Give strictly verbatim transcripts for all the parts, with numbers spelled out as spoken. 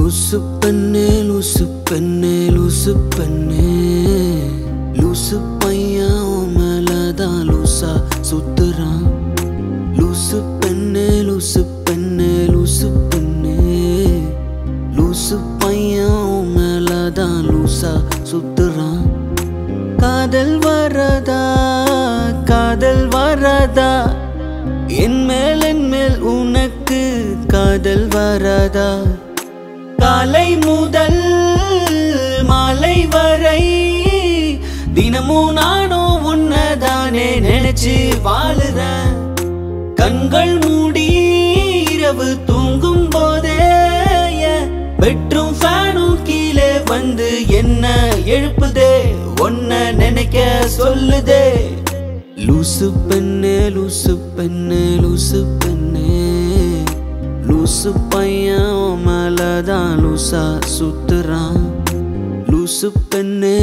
லூசு பெண்ணே லூசு பெண்ணே லூசு பெண்ணே லூசு பையன் உன் மேலதான் லூசா சுத்துறான். லூசு பெண்ணே லூசு பெண்ணே லூசு பெண்ணே லூசு பையன் உன் மேலதான் லூசா சுத்துறான். காதல் வரதா காதல் வரதா என் மேல் என் மேல் உனக்கு காதல் வரதா. காலை முதல் மாலை வரை தினமும் நானும் உன்னதானே நினைச்சு வாழுறேன். கண்கள் மூடி இரவு தூங்கும் போதே பெட்ரூம் ஃபேனும் கீழே வந்து என்ன எழுப்புதே, ஒன்ன நினைக்க சொல்லுதே. லூசு பெண்ணே லூசு பெண்ணே லூசு பெண்ணே லூசு பையன் மேலதான் லூசா சுத்துறான். லூசு பெண்ணே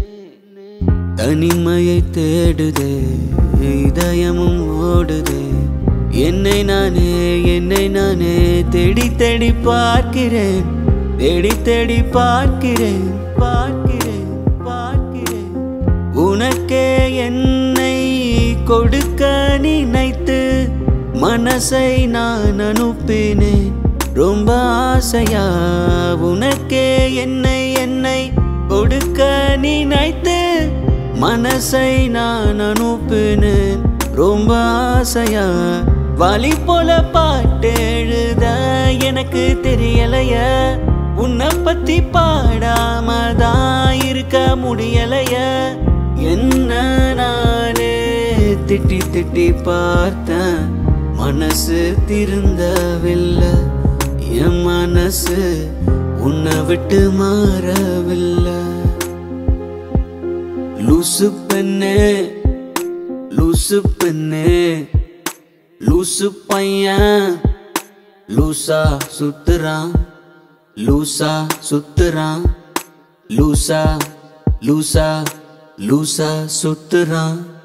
தனிமையை தேடுதே இதயமும் ஓடுதே. என்னை நானே என்னை நானே தேடி தேடி பார்க்கிறேன் தேடி தேடி பார்க்கிறேன் பார்க்கிறேன் பார்க்கிறேன். உனக்கே என்னை கொடுக்க நினைத்து மனசை நான் அனுப்பினேன் ரொம்ப ஆசையா. உனக்கே என்னை என்னை கொடுக்க நினைத்து மனசை நான் அனுப்பினேன் ரொம்ப ஆசையா. வலி போல பாட்டு எழுத எனக்கு தெரியலைய, உன்னை பத்தி பாடாமதான் இருக்க முடியலைய. என்ன நானே திட்டி திட்டி பார்த்தேன் மனசு திருந்தவில்லை. என் மனசு உன்னை விட்டு மாறவில்லை. லூசு பெண்ணே லூசு பெண்ணே லூசு பையன் லூசா சுத்துறான். லூசா சுத்துறான் லூசா லூசா லூசா சுத்துறான்.